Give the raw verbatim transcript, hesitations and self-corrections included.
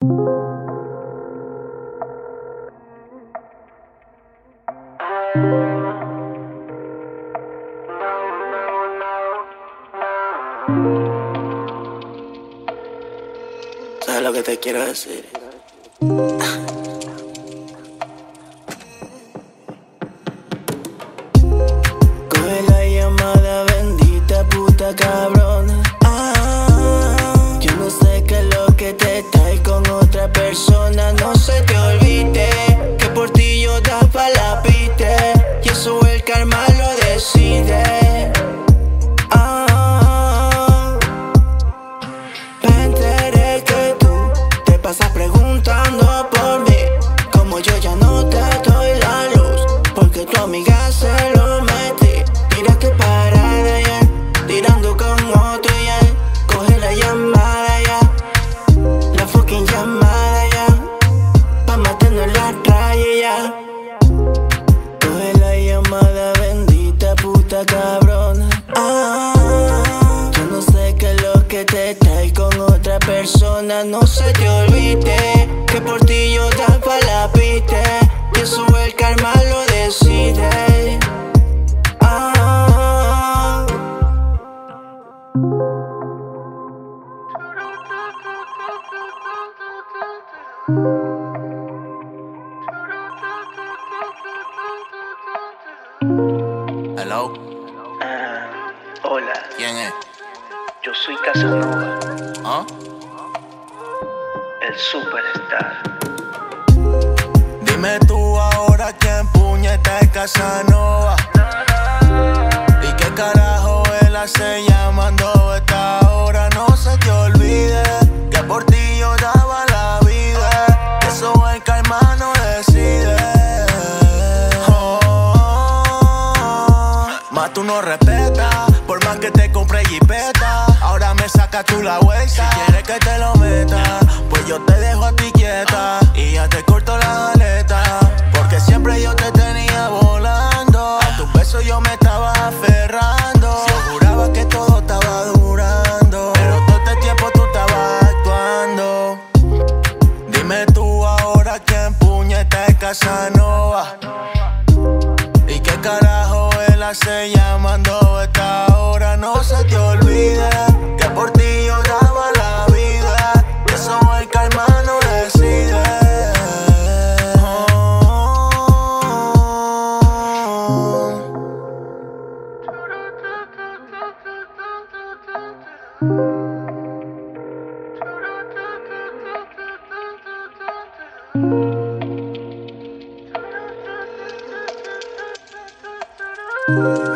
¿Sabes lo que te quiero decir? Coge la llamada, bendita puta cabrona. Ah, yo no sé qué es lo que te trae con otra persona. No se te olvide que por ti yo daba la piste, y eso el karma lo decide. Ah, me enteré que tú te pasas preguntando por mí, como yo ya no te doy la luz, porque tu amiga se lo metí. Tiraste parada ya, tirando con otro ya. Coge la llamada ya, la fucking llamada ya, pa' matarnos en la calle ya. Coge la llamada, bendita puta cabrona. Ah, yo no sé qué es lo que te trae con otra persona. No se te olvide que por ti yo daba la piste, y eso el karma lo decide. Ah, Hello, Ah, hola, ¿quién es? yo soy Casanova, ¿Ah? el superstar. Dime tú ahora quién puñeta es Casanova. ¿Y qué carajo él hace llamando a esta hora? No se te olvide que por ti yo daba la vida, que eso el karma no decide. Oh, más tú no respetas, por más que te compre jipeta. Ahora me sacas tú la vuelta. Si quieres que te lo meta, pues yo te dejo a ti quieta y ya te corto la aleta, porque siempre yo te tenía volando. A tus besos yo me estaba aferrando. Yo juraba que todo estaba durando, pero todo este tiempo tú estabas actuando. Dime tú ahora quién puñeta es Casanova. ¿Y qué carajo él hace llamando a esta hora? No se te olvide que por ti yo daba la vida, que eso el karma no decide. Oh.